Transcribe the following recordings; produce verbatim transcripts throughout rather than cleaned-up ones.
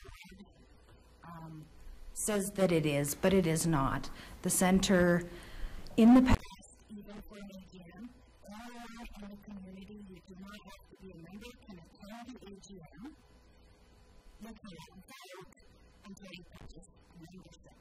um, says that it is, but it is not. The center, in the past, even for an A G M, anyone in the community who do not have to be a member can attend the A G M. They cannot vote until you purchase a membership.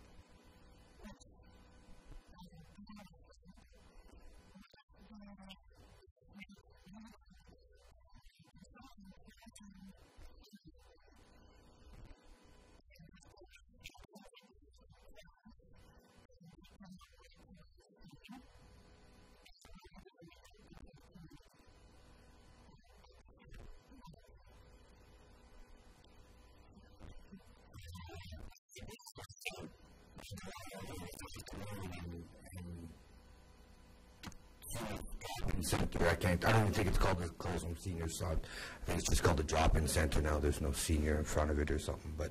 Center. I can't. I don't even think it's called the Closing Senior Sub. I think it's just called the Drop-In Center now. There's no senior in front of it or something. But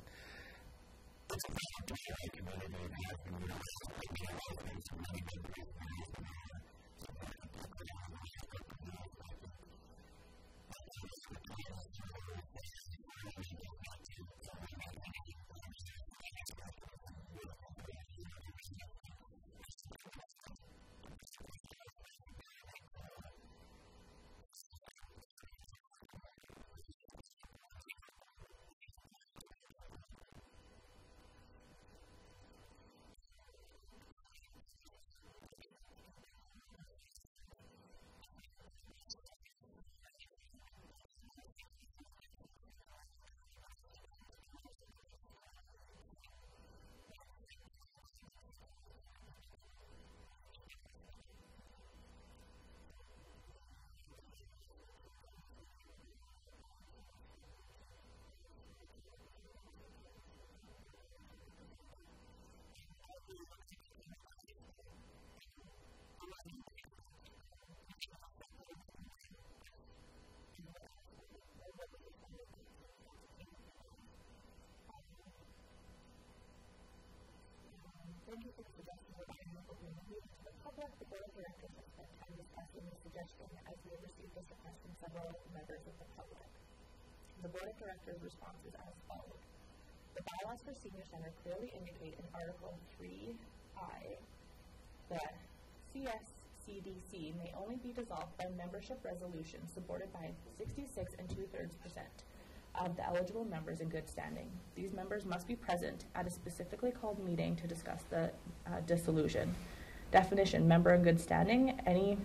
Thank you for the suggestion regarding local community. To the public, the Board of Directors has spent time discussing the suggestion as we have received this request from several members of the public. The Board of Directors' response is as follows. The bylaws for Senior Center clearly indicate in Article three I that C S C D C may only be dissolved by membership resolution supported by sixty-six and two-thirds percent of the eligible members in good standing. These members must be present at a specifically called meeting to discuss the uh, dissolution. Definition: member in good standing, any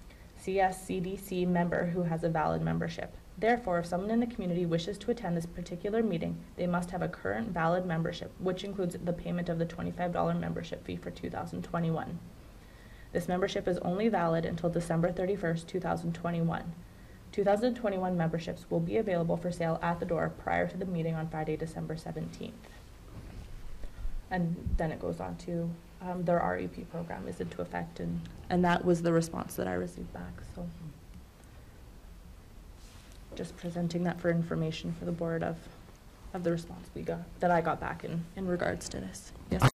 C S C D C member who has a valid membership. Therefore, if someone in the community wishes to attend this particular meeting, they must have a current valid membership, which includes the payment of the twenty-five dollar membership fee for two thousand twenty-one. This membership is only valid until December thirty-first, two thousand twenty-one. two thousand twenty-one memberships will be available for sale at the door prior to the meeting on Friday, December seventeenth. And then it goes on to um, their R E P program is into effect, and, and that was the response that I received back. So just presenting that for information for the board of, of the response we got, that I got back in, in regards to this. Yes.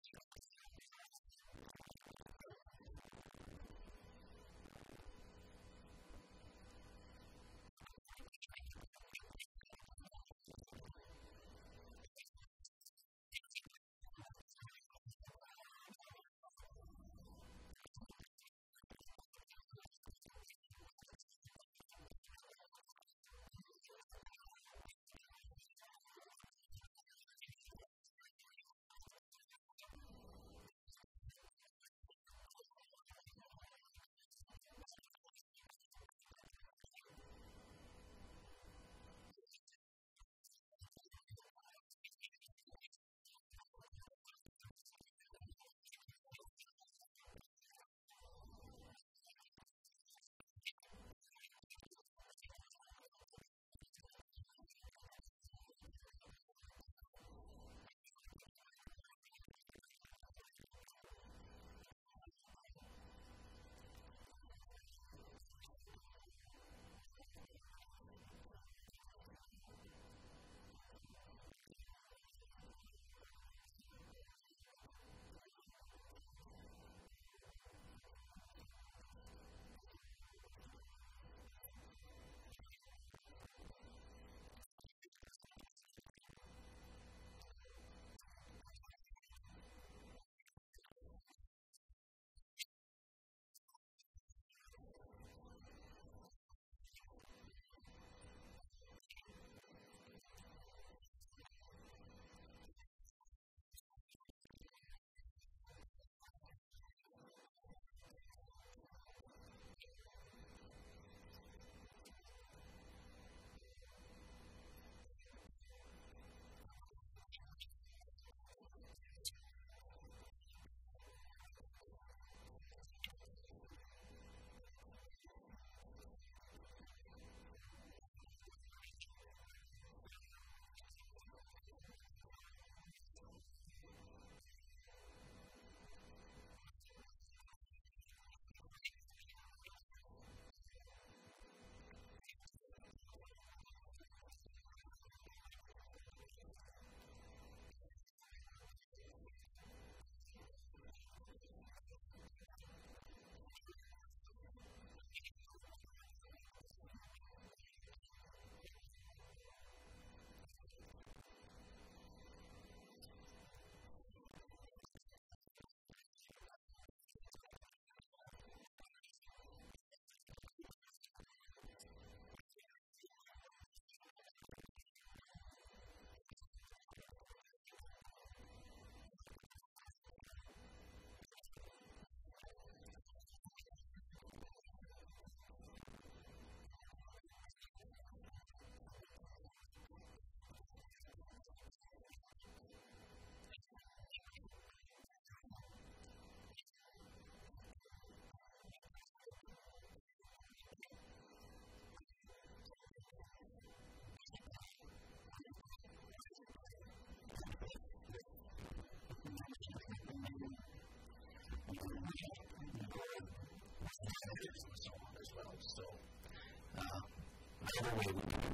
other way we can.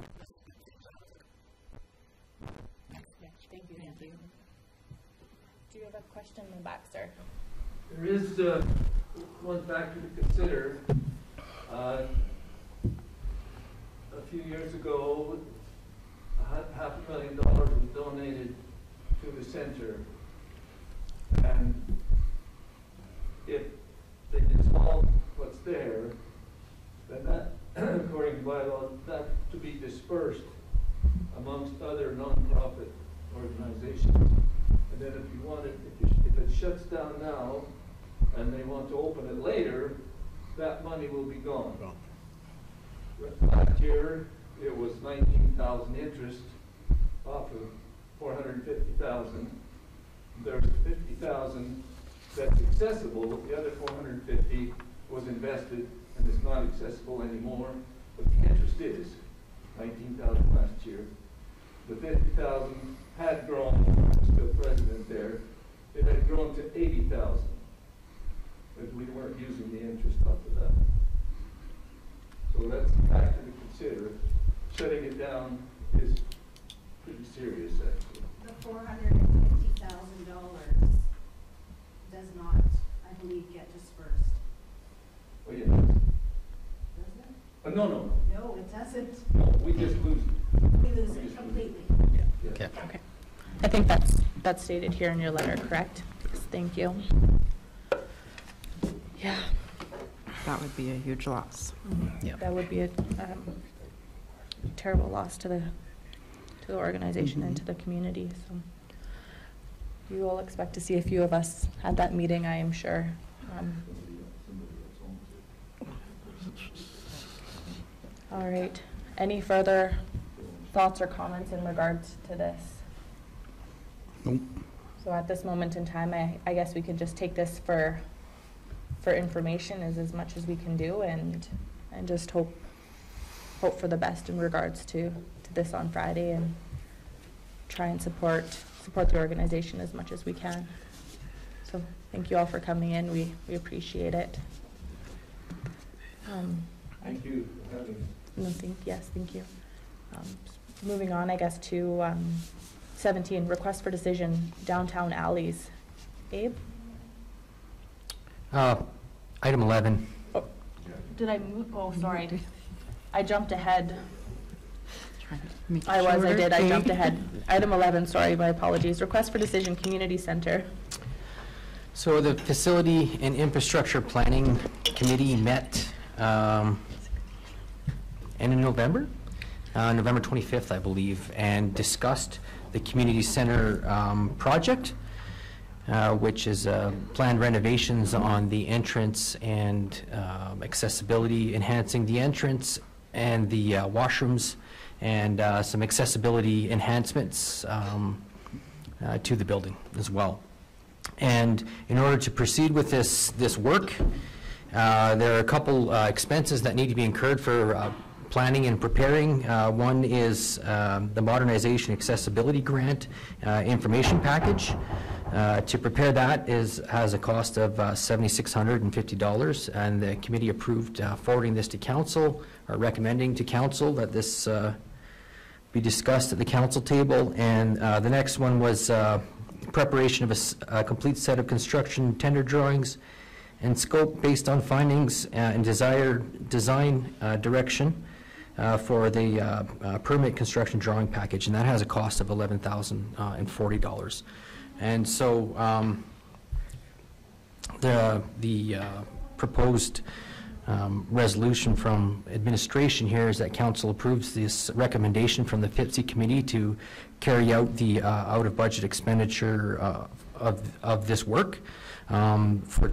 Yeah, thank you, thank you. Do you have a question in the back, sir? There is uh, one factor to consider. Uh, a few years ago, a hu- half a million dollars was donated to the center. And if they dissolve what's there, then that, according to bylaw, that to be dispersed amongst other nonprofit organizations. And then if you want it, if, you, if it shuts down now and they want to open it later, that money will be gone. Last year, it was nineteen thousand interest off of four hundred fifty thousand. There's fifty thousand that's accessible, but the other four hundred fifty was invested and is not accessible anymore. But the interest is nineteen thousand last year. The fifty thousand had grown, I'm still president there, it had grown to eighty thousand. But we weren't using the interest off of that. So that's a factor to consider. Shutting it down is pretty serious, actually. The four hundred and fifty thousand dollars does not, I believe, get dispersed. Oh, yeah. Does it? Uh, no, no, No, it doesn't. no, we just lose it. We lose it completely. Yeah. Okay. Okay. I think that's, that's stated here in your letter, correct? Yes, thank you. Yeah, That would be a huge loss. that would be a um, terrible loss to the, to the organization and to the community, so. You will expect to see a few of us at that meeting, I am sure. Um, All right, any further thoughts or comments in regards to this? Nope. So at this moment in time, I, I guess we could just take this for, for information as, as much as we can do and, and just hope, hope for the best in regards to, to this on Friday and try and support, support the organization as much as we can. So thank you all for coming in. We, we appreciate it. Um, Thank you for having me. no, thank, yes, thank you. Um, Moving on, I guess, to um, seventeen, request for decision, downtown alleys. Abe? Uh, Item eleven. Did I move? Oh, sorry. I jumped ahead. Trying to make it I was, I shorter. did, I jumped ahead. Item eleven, sorry, my apologies. Request for decision, community center. So the Facility and Infrastructure Planning Committee met um, end of November, uh, November twenty-fifth, I believe, and discussed the community center um, project, uh, which is uh, planned renovations on the entrance and um, accessibility, enhancing the entrance and the uh, washrooms, and uh, some accessibility enhancements um, uh, to the building as well. And in order to proceed with this, this work, uh, there are a couple uh, expenses that need to be incurred for uh, planning and preparing. Uh, one is um, the Modernization Accessibility Grant uh, information package. Uh, to prepare that is has a cost of uh, seven thousand six hundred fifty dollars, and the committee approved uh, forwarding this to council, or recommending to council that this uh, be discussed at the council table. And uh, the next one was uh, preparation of a, s- a complete set of construction tender drawings and scope based on findings uh, and desired design uh, direction uh, for the uh, uh, permit construction drawing package, and that has a cost of eleven thousand forty dollars. And so um, the, the uh, proposed um, resolution from administration here is that council approves this recommendation from the P I P C committee to carry out the uh, out-of-budget expenditure uh, of, of this work um, for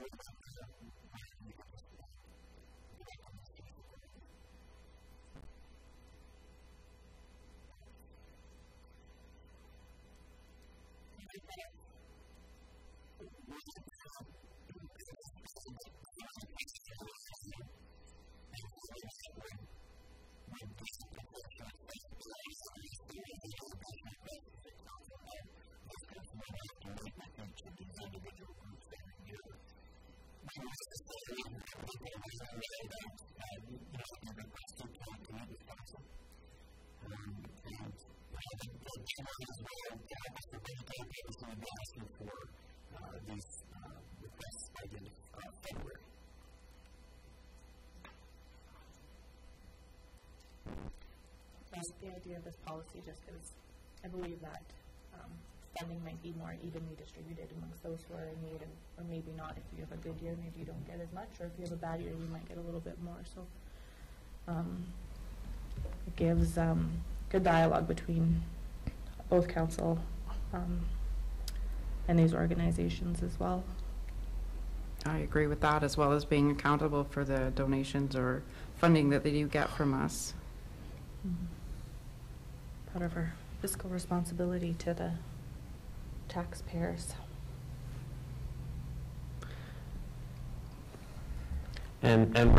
Like the idea of this policy just because I believe that um, funding might be more evenly distributed amongst those who are in need, and, or maybe not. If you have a good year, maybe you don't get as much, or if you have a bad year, you might get a little bit more. So um, it gives um, good dialogue between both council um, and these organizations as well. I agree with that, as well as being accountable for the donations or funding that they do get from us. Mm-hmm. Part of our fiscal responsibility to the taxpayers. And, and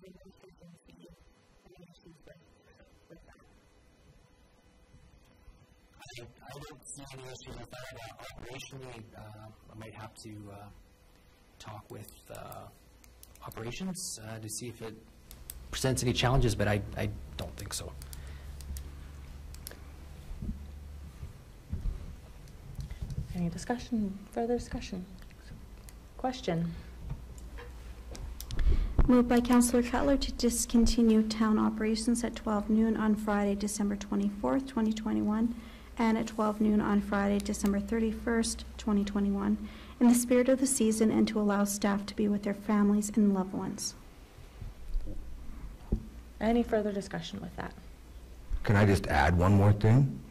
administration see any issues with, with that? I, I don't see any issues with that. Uh, operationally, uh, I might have to uh, talk with uh, operations uh, to see if it presents any challenges, but I, I don't think so. Any discussion, further discussion? Question? Moved by Councillor Cutler to discontinue town operations at twelve noon on Friday, December twenty-fourth, twenty twenty-one, and at twelve noon on Friday, December thirty-first, twenty twenty-one, in the spirit of the season and to allow staff to be with their families and loved ones. Any further discussion with that? Can I just add one more thing?